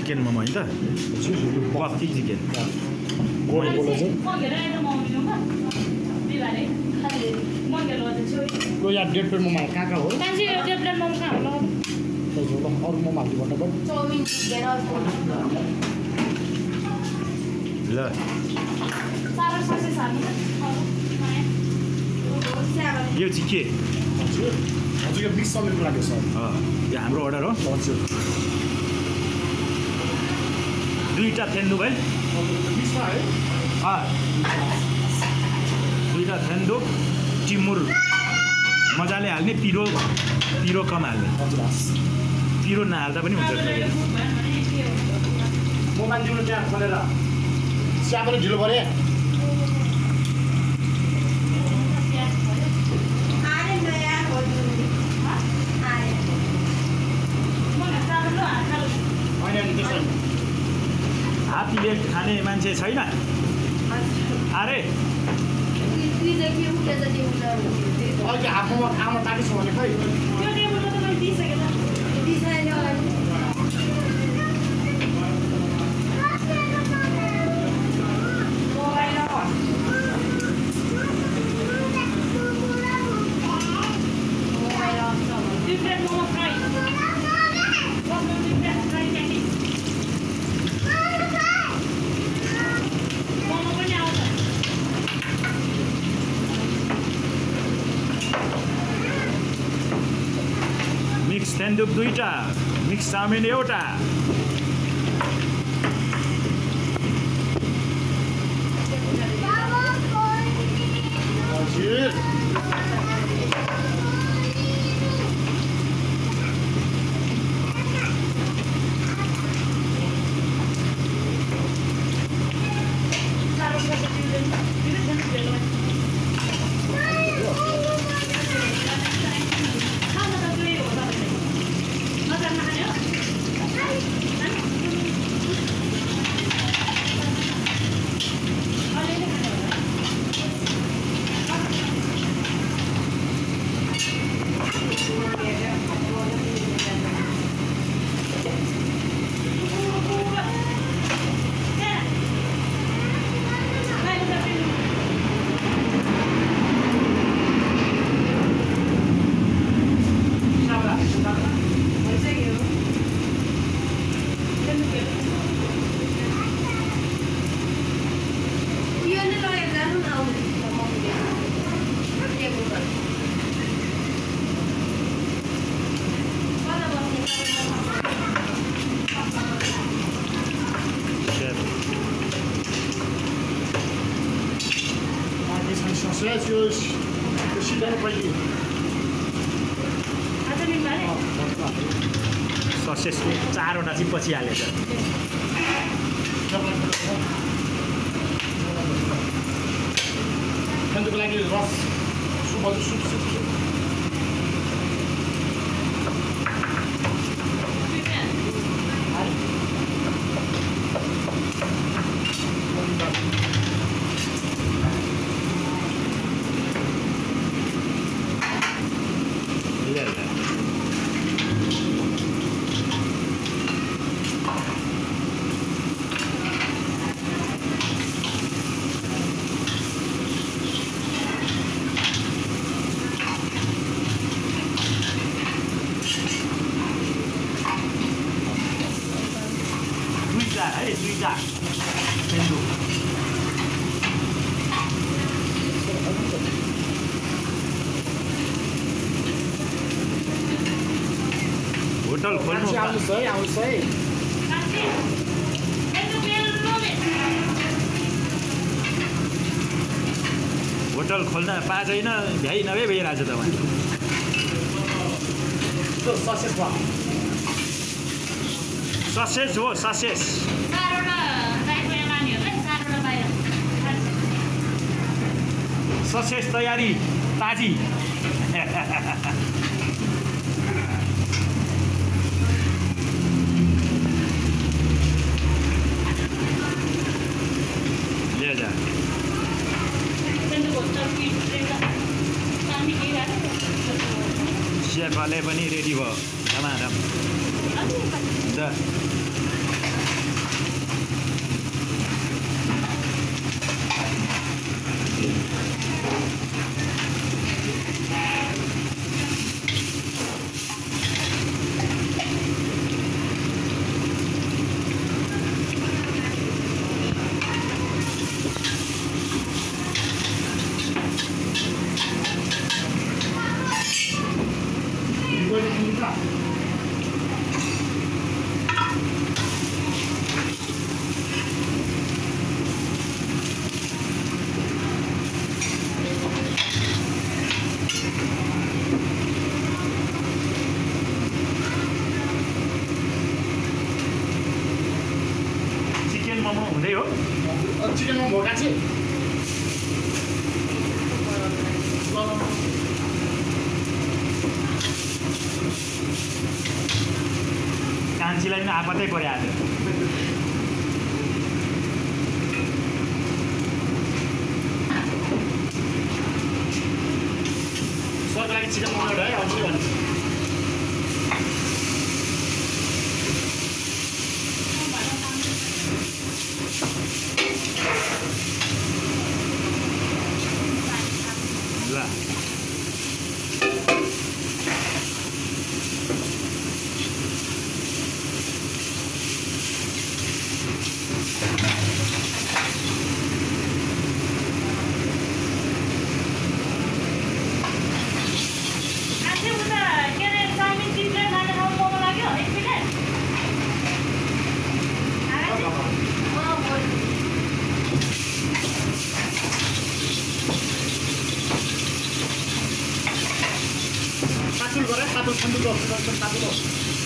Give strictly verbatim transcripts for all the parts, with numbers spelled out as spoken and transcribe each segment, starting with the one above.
Chicken momo हैन त बस्ती chicken goal goal चाहिँ लो यार डेढ प्लेट मोमो कहाँ कहाँ हो मान्छे डेढ प्लेट मोमो कहाँ होला अरू मोमो हाल्नु पर्ने पनि चाउमिन चिकेन ल सारा ससे सार्नु यो चाहिँ के हजुर हजुर यो मिक्स चाउमिनको लागि सर यो हाम्रो अर्डर हो हजुर दुईटा थेन्डु भाइ मिक्समा है दुईटा थेन्डु टिमुर मजाले हाल्ने पिरो पिरो कम हाल्ने हजुर हस् पिरो नहाल्दा पनि हुन्छ मोबाइल दिनु त्यहाँ खोलेर चिया पनि ढिलो परे हात्तीले खाने मान्छे छैन अरे अहिले हातमा खामा ताकिस भने खै मिक्स थेन्डुप दुईटा मिक्स चाउमिन एउटा हजुर Sessios, eu te dando pra ir. ससेसको चारवटा चाहिँ पछि हालेछ खानुको लागि रस सुप सुप सुप सुप है दुईटा थेन्डु होटल खोल्नु आउँछ है आउँछ है होटल खोल्न पाँचैन भ्याइ नभए भइरहेछ तपाईँ ससेस भयो ससेस हो ससेस ससेस तयारी ताजी ले जा शेफाले पनि रेडी भयो धमाधम मान्छेलाई पनि आपतै परिहाल्यो सरको लागि चिकन बनाउनु है हजुर भन्नु ल काटुल गरे काटुल ठन्डु लो काटुल लो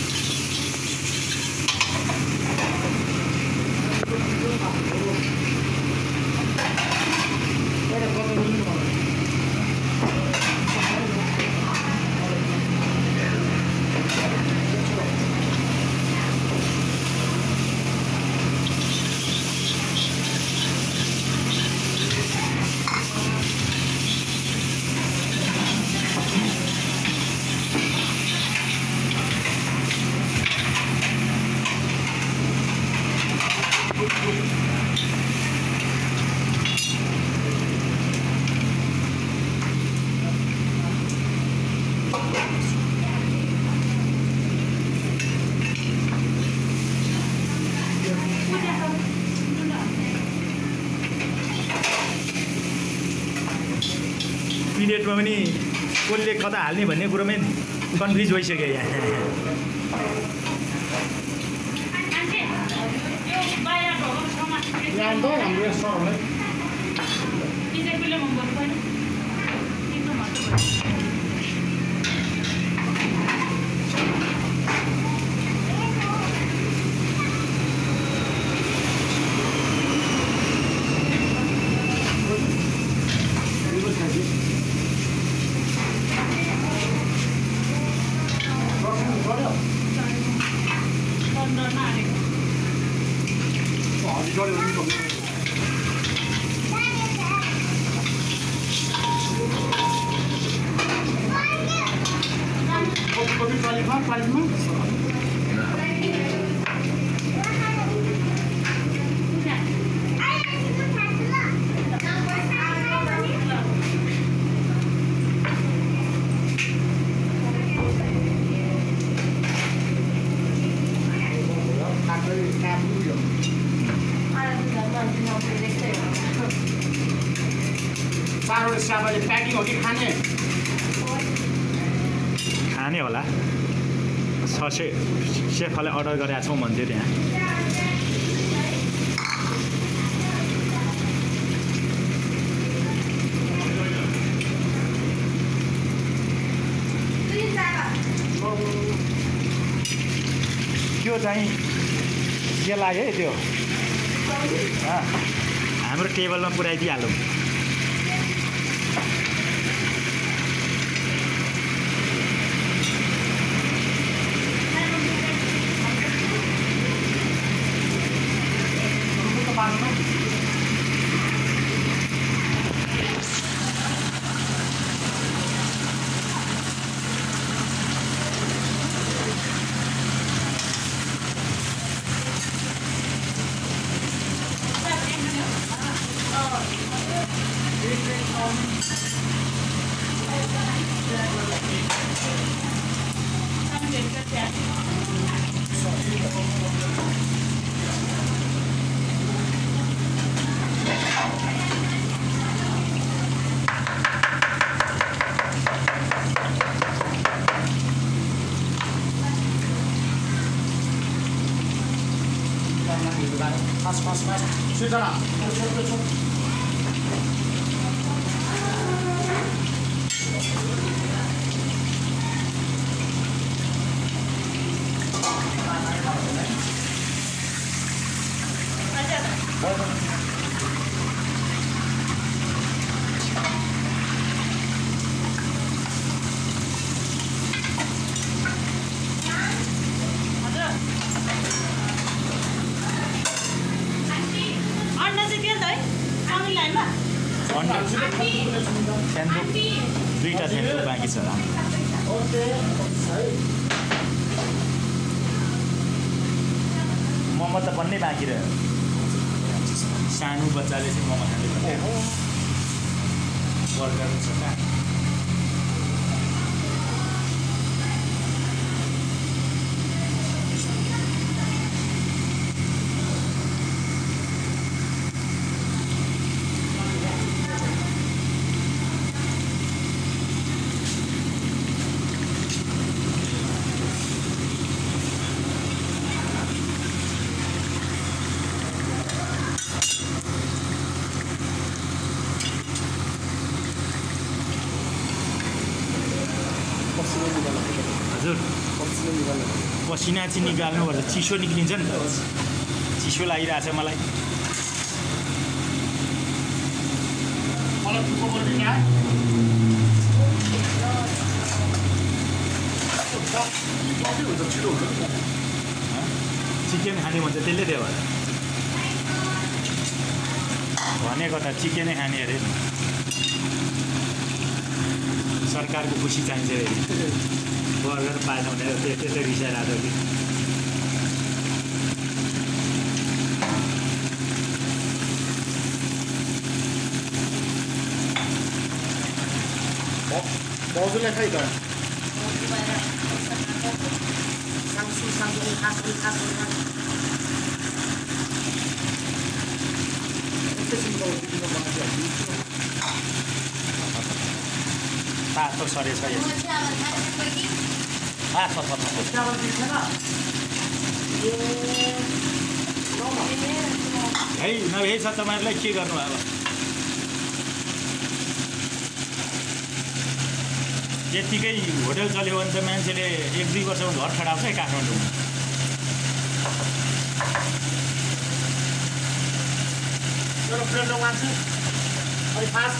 प्लेटमा पनि कसले कता हाल्ने भन्ने कुरोमै कन्फ्युज भइसक्यो यहाँ यहाँ त हाम्रो सरहरूलाई चारवटा स्याबाले प्याकिङ हो कि खाने खाने होला छ से सेफले अर्डर गरेका छौँ भन्थ्यो त्यहाँ त्यो चाहिँ के लाग्यो है त्यो हाम्रो टेबलमा पुऱ्याइदिइहालौँ Fast, fast, fast. Sit down. सेन्दुक दुईवटा सेन्दुक बाँकी छ मोमो त बन्नै बाँकी रह्यो सानो बच्चाले चाहिँ मोमो खाँदै बर्गर छ कहाँ हजुर पसिना चाहिँ निकाल्नुपर्छ चिसो निक्लिन्छ नि त चिसो लागिरहेछ मलाई चिकन खाने भन्छ त्यसले त्यो भएर भनेको त चिकनै खाने अरे सरकारको खुसी चाहिन्छ अरे बर्गर पाएन भनेर त्यस्तै रिसाइरहेको कि भाउजूलाई खै त साङ्सु साङ्सु खासु खासु तातो सरेछ है नभए छ तपाईँहरूलाई के गर्नु अब यत्तिकै होटल चल्यो भने त मान्छेले एक दुई वर्षमा घर छडाउँछ है काठमाडौँमा मेरो फ्रेन्ड मान्छे अलि फास्ट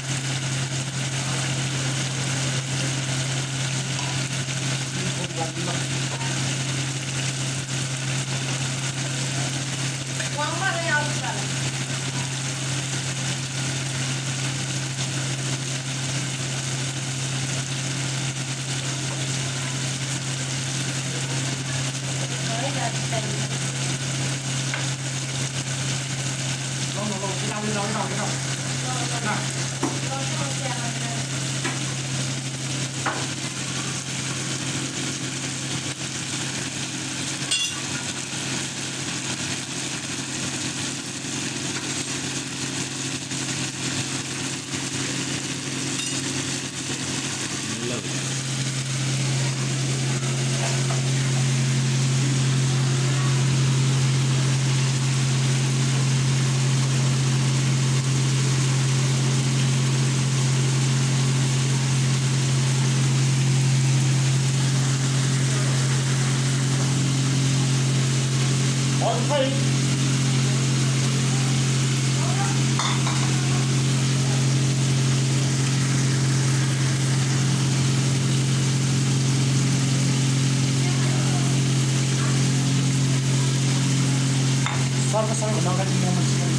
सबैभन्दा अगाडि मोमो चिकन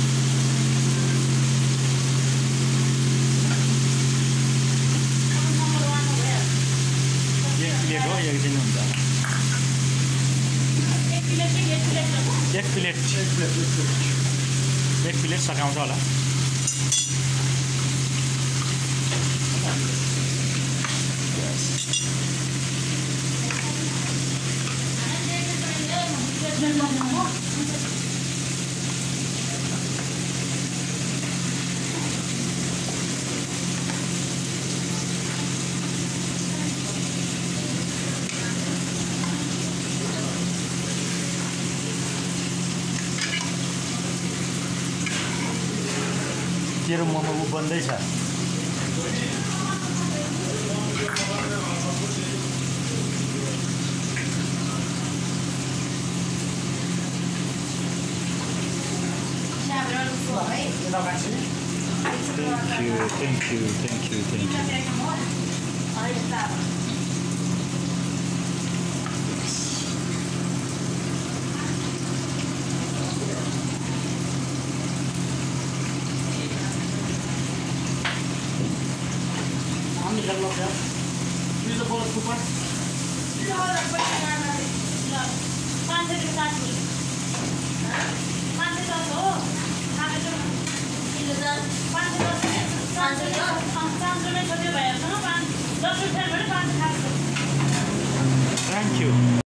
एक प्लेट हो एक दिन हुन्छ एक प्लेट एक प्लेट सकाउँछ होला तेरो momo बन्दैछ Thank you, thank you, thank you, thank you. look at. Use the bonus coupon. पाँच सय रुपियाँ साठी पाँच सय दस हो काटेर पाँच सय दस पाँच सय दस पाँच सय नै छोड्यो भइहाल्छ पाँच दस रुपियाँ भने पाँच सय खाएको थ्याङ्क यू